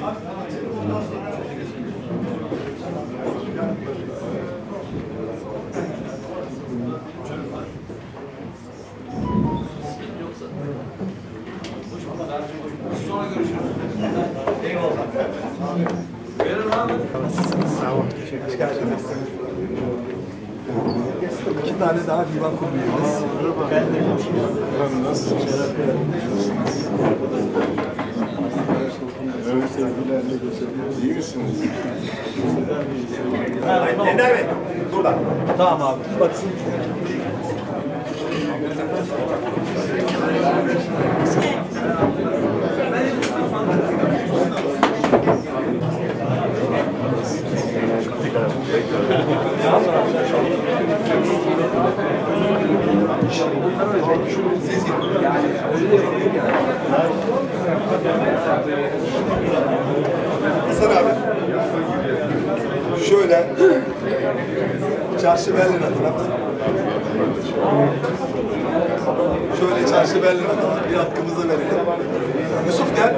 Sonra görüşürüz. Eyvallah. Verin abi. Sağ olun. Teşekkür ederiz. İki tane daha divan kurulu üyemiz. Ben de nasılsınız? İyi misiniz? Ender Bey, burada. Tamam abi. Baksın. Hasan abi, şöyle Çarşı Berlin adına, şöyle Çarşı Berlin adına bir hakkımızı verelim. Yusuf gel.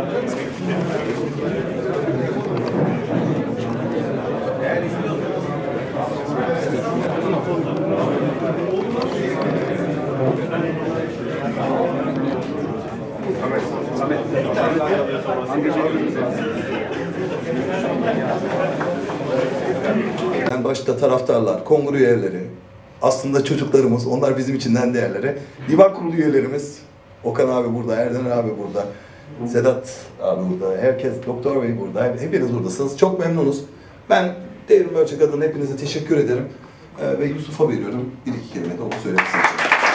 Yani başta taraftarlar, kongre üyeleri, aslında çocuklarımız, onlar bizim için en değerleri. Divan kurulu üyelerimiz, Okan abi burada, Erden abi burada, Sedat abi burada, herkes, Doktor Bey burada, hepiniz buradasınız. Çok memnunuz. Ben Devrim Ölçek adına hepinize teşekkür ederim. Ve Yusuf'a veriyorum. Bir iki kelime de onu söylemek istiyorum.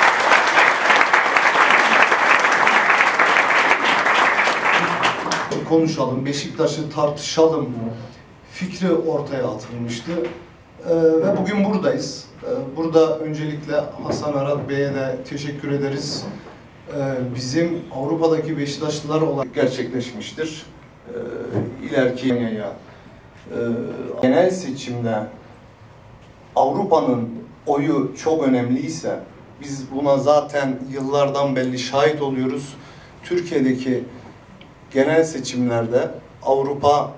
Konuşalım, Beşiktaş'ı tartışalım fikri ortaya atılmıştı. Ve bugün buradayız. Burada öncelikle Hasan Arat Bey'e de teşekkür ederiz. Bizim Avrupa'daki Beşiktaşlılar olarak gerçekleşmiştir. İleriki genel seçimde Avrupa'nın oyu çok önemliyse, biz buna zaten yıllardan belli şahit oluyoruz. Türkiye'deki genel seçimlerde Avrupa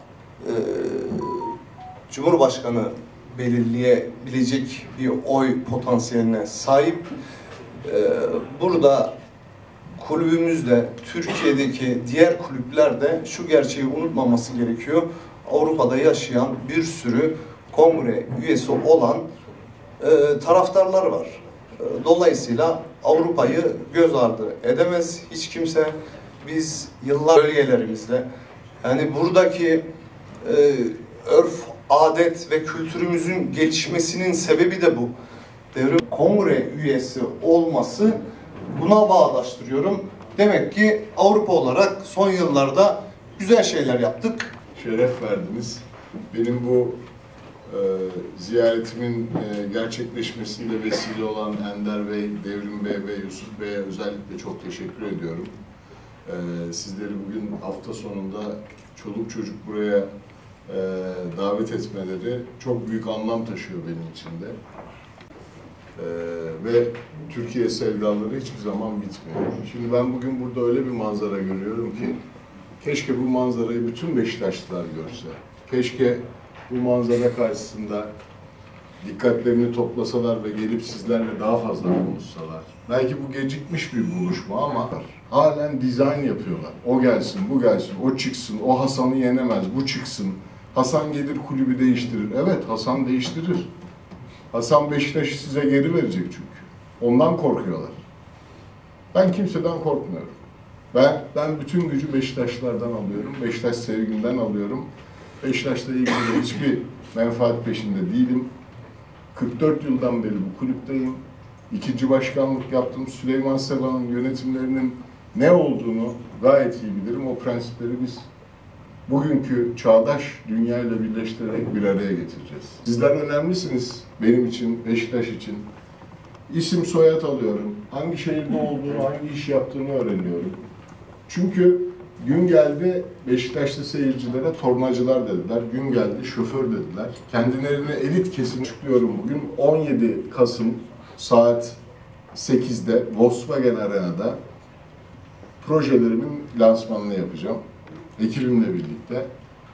Cumhurbaşkanı belirleyebilecek bir oy potansiyeline sahip. Burada kulübümüzde, Türkiye'deki diğer kulüpler de şu gerçeği unutmaması gerekiyor. Avrupa'da yaşayan bir sürü kongre üyesi olan taraftarlar var. Dolayısıyla Avrupa'yı göz ardı edemez hiç kimse. Biz yıllar bölgelerimizde, yani buradaki örf, adet ve kültürümüzün gelişmesinin sebebi de bu. Devrim kongre üyesi olması, buna bağdaştırıyorum. Demek ki Avrupa olarak son yıllarda güzel şeyler yaptık. Şeref verdiniz. Benim bu ziyaretimin gerçekleşmesinde vesile olan Ender Bey, Devrim Bey ve Yusuf Bey'e özellikle çok teşekkür ediyorum. Sizleri bugün hafta sonunda çoluk çocuk buraya davet etmeleri çok büyük anlam taşıyor benim için de. Ve Türkiye sevdaları hiçbir zaman bitmiyor. Şimdi ben bugün burada öyle bir manzara görüyorum ki keşke bu manzarayı bütün Beşiktaşlılar görse. Keşke bu manzara karşısında dikkatlerini toplasalar ve gelip sizlerle daha fazla konuşsalar. Belki bu gecikmiş bir buluşma ama halen dizayn yapıyorlar. O gelsin, bu gelsin, o çıksın, o Hasan'ı yenemez, bu çıksın. Hasan gelir kulübü değiştirir. Evet, Hasan değiştirir. Hasan Beşiktaş'ı size geri verecek çünkü. Ondan korkuyorlar. Ben kimseden korkmuyorum. Ben bütün gücü Beşiktaşlardan alıyorum. Beşiktaş sevgimden alıyorum. Beşiktaş'la ilgili hiçbir menfaat peşinde değilim. 44 yıldan beri bu kulüpteyim. İkinci başkanlık yaptım. Süleyman Seba'nın yönetimlerinin ne olduğunu gayet iyi bilirim. O prensipleri biz bugünkü çağdaş dünyayla birleştirerek bir araya getireceğiz. Sizler önemlisiniz benim için, Beşiktaş için. İsim soyad alıyorum. Hangi şehirde olduğunu, hangi iş yaptığını öğreniyorum. Çünkü gün geldi Beşiktaşlı seyircilere tornacılar dediler. Gün geldi şoför dediler. Kendilerine elit kesim çıkıyorum bugün. 17 Kasım saat 8'de Volkswagen Arena'da projelerimin lansmanını yapacağım. Ekibimle birlikte.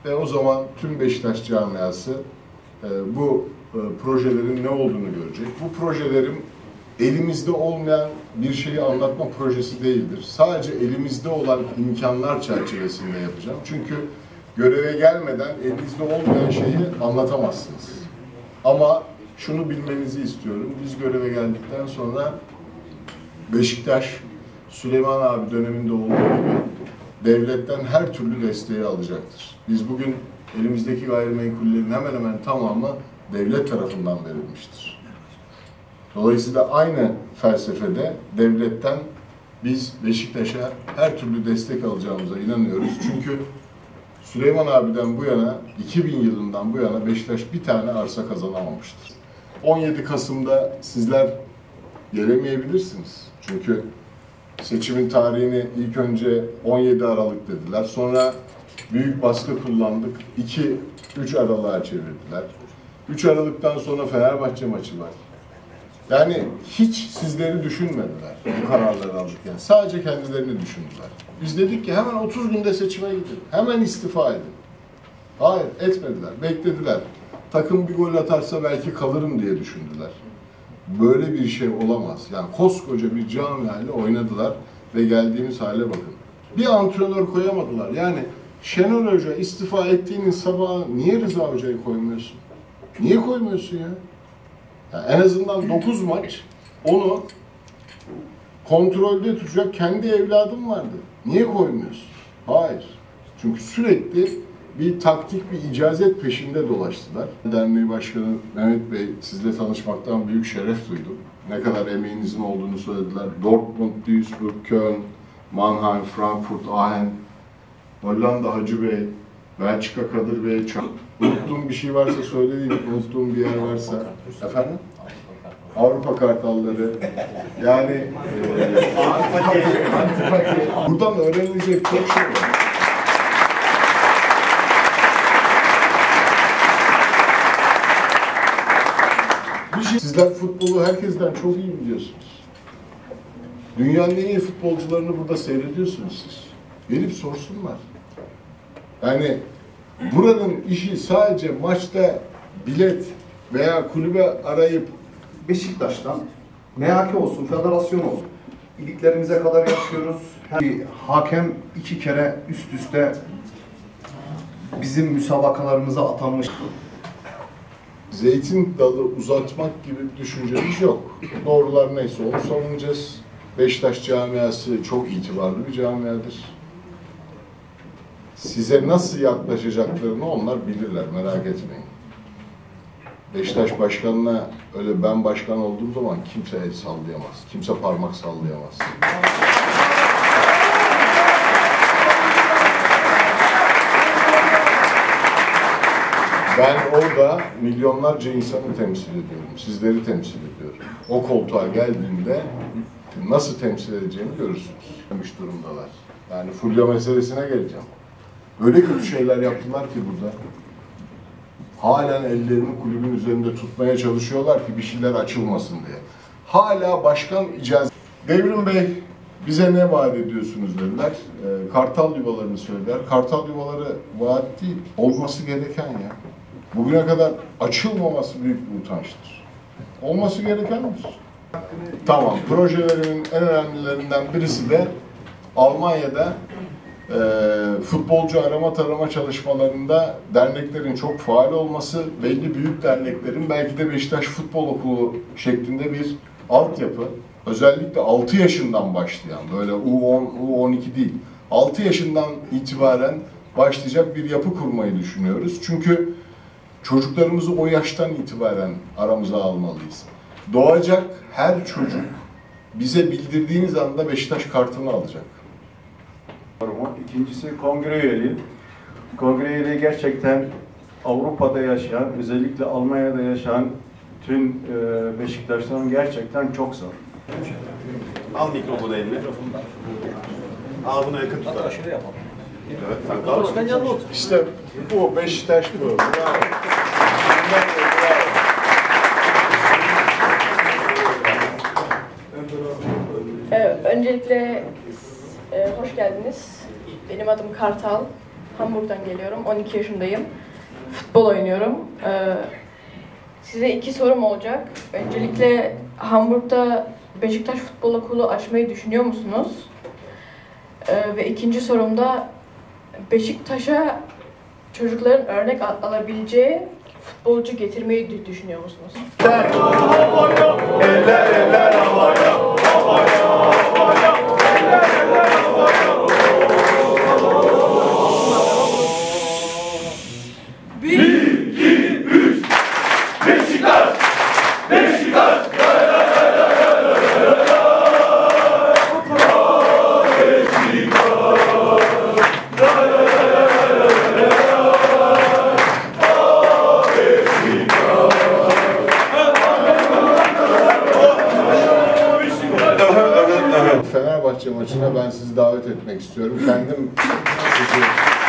ve o zaman tüm Beşiktaş camiası bu projelerin ne olduğunu görecek. Bu projelerin elimizde olmayan bir şeyi anlatma projesi değildir. Sadece elimizde olan imkanlar çerçevesinde yapacağım. Çünkü göreve gelmeden elinizde olmayan şeyi anlatamazsınız. Ama şunu bilmenizi istiyorum. Biz göreve geldikten sonra Beşiktaş, Süleyman abi döneminde olduğu gibi devletten her türlü desteği alacaktır. Biz bugün elimizdeki gayrimenkullerin hemen hemen tamamı devlet tarafından verilmiştir. Dolayısıyla aynı felsefede devletten biz Beşiktaş'a her türlü destek alacağımıza inanıyoruz. Çünkü Süleyman abiden bu yana, 2000 yılından bu yana Beşiktaş bir tane arsa kazanamamıştır. 17 Kasım'da sizler gelemeyebilirsiniz. Çünkü seçimin tarihini ilk önce 17 Aralık dediler. Sonra büyük baskı kullandık. 2-3 Aralık'a çevirdiler. 3 Aralık'tan sonra Fenerbahçe maçı var. Yani hiç sizleri düşünmediler bu kararları alırken. Sadece kendilerini düşündüler. Biz dedik ki hemen 30 günde seçime gidin. Hemen istifa edin. Hayır, etmediler. Beklediler. Takım bir gol atarsa belki kalırım diye düşündüler. Böyle bir şey olamaz. Yani koskoca bir camiayla oynadılar ve geldiğimiz hale bakın. Bir antrenör koyamadılar. Yani Şenol Hoca istifa ettiğinin sabahı niye Rıza Hoca'yı koymuyorsun? Niye koymuyorsun ya? Yani en azından 9 maç onu kontrolde tutacak kendi evladım vardı. Niye koymuyorsun? Hayır. Çünkü sürekli bir taktik, bir icazet peşinde dolaştılar. Derneği Başkanı Mehmet Bey, sizle tanışmaktan büyük şeref duydum. Ne kadar emeğinizin olduğunu söylediler. Dortmund, Duisburg, Köln, Mannheim, Frankfurt, Aachen, Hollanda Hacı Bey, Belçika Kadir Bey. Unuttuğum bir şey varsa söyleyin, unuttuğum bir yer varsa. Efendim? Avrupa Kartalları. Yani buradan öğrenilecek çok şey var. Sizler futbolu herkesten çok iyi biliyorsunuz. Dünyanın en iyi futbolcularını burada seyrediyorsunuz siz. Gelip sorsunlar. Yani buranın işi sadece maçta bilet veya kulübe arayıp Beşiktaş'tan MHK olsun, federasyon olsun. İliklerimize kadar yapıyoruz. Bir hakem 2 kere üst üste bizim müsabakalarımıza atanmış. zeytin dalı uzatmak gibi bir düşüncemiz yok. Doğrular neyse onu savunacağız. Beşiktaş camiası çok itibarlı bir camiadır. Size nasıl yaklaşacaklarını onlar bilirler, merak etmeyin. Beşiktaş başkanına öyle ben başkan olduğum zaman kimse el sallayamaz, kimse parmak sallayamaz. Ben orada milyonlarca insanı temsil ediyorum, sizleri temsil ediyorum. O koltuğa geldiğinde nasıl temsil edeceğimi görürsünüz. Demiş durumdalar. Yani Fulya meselesine geleceğim. Öyle kötü şeyler yaptılar ki burada. Halen ellerini kulübün üzerinde tutmaya çalışıyorlar ki bir şeyler açılmasın diye. Hala başkan icazet... Devrim Bey, bize ne vaat ediyorsunuz dediler. Kartal yuvalarını söylediler. Kartal yuvaları vaat değil, olması gereken ya. Bugüne kadar açılmaması büyük bir utançtır. Olması gerekendir. Tamam, projelerin en önemlilerinden birisi de Almanya'da futbolcu arama tarama çalışmalarında derneklerin çok faal olması, belli büyük derneklerin belki de Beşiktaş Futbol Okulu şeklinde bir altyapı, özellikle 6 yaşından başlayan, böyle U10, U12 değil, 6 yaşından itibaren başlayacak bir yapı kurmayı düşünüyoruz. Çünkü çocuklarımızı o yaştan itibaren aramıza almalıyız. Doğacak her çocuk bize bildirdiğiniz anda Beşiktaş kartını alacak. İkincisi kongre üyeliği. Kongre üyeliği gerçekten Avrupa'da yaşayan, özellikle Almanya'da yaşayan tüm Beşiktaşların gerçekten çok zor. Al mikrofonu eline. Ağzına yakın tutarak. Şöyle yapalım. Evet, sen daha başkan yanına otur. İşte bu Beşiktaş bu. Bravo. Öncelikle hoş geldiniz. Benim adım Kartal. Hamburg'dan geliyorum. 12 yaşındayım. Futbol oynuyorum. Size 2 sorum olacak. Öncelikle Hamburg'da Beşiktaş Futbol Okulu açmayı düşünüyor musunuz? Ve ikinci sorumda Beşiktaş'a çocukların örnek alabileceği futbolcu getirmeyi düşünüyor musunuz? Eller eller havaya, havaya, havaya, eller eller havaya. Bir, iki, üç. Beşiktaş, Beşiktaş. Fenerbahçe maçına ben sizi davet etmek istiyorum. Kendim sizi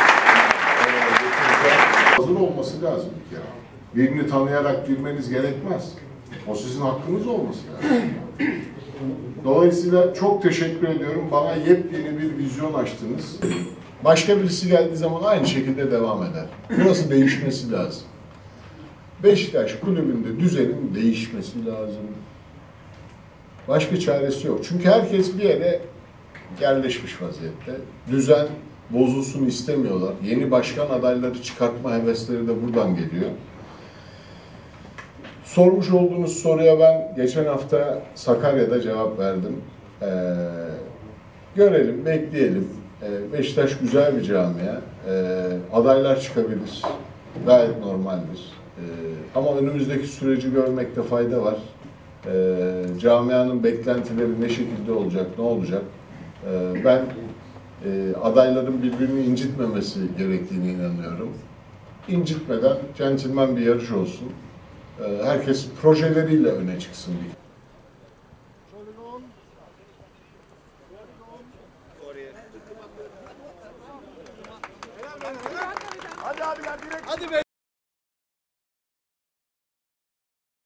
hazır olması lazım bir kere. Birini tanıyarak girmeniz gerekmez. O sizin hakkınız olması lazım. Dolayısıyla çok teşekkür ediyorum. Bana yepyeni bir vizyon açtınız. Başka birisi geldiği zaman aynı şekilde devam eder. Burası değişmesi lazım. Beşiktaş kulübünde düzenin değişmesi lazım. Başka çaresi yok. Çünkü herkes bir yere yerleşmiş vaziyette. Düzen bozulsun istemiyorlar. Yeni başkan adayları çıkartma hevesleri de buradan geliyor. Sormuş olduğunuz soruya ben geçen hafta Sakarya'da cevap verdim. Görelim, bekleyelim. Beşiktaş güzel bir camia. Adaylar çıkabilir. Gayet normaldir. Ama önümüzdeki süreci görmekte fayda var. Camianın beklentileri ne şekilde olacak, ne olacak? Ben adayların birbirini incitmemesi gerektiğine inanıyorum. İncitmeden centilmen bir yarış olsun. Herkes projeleriyle öne çıksın diye. Hadi abiler direkt. Hadi be.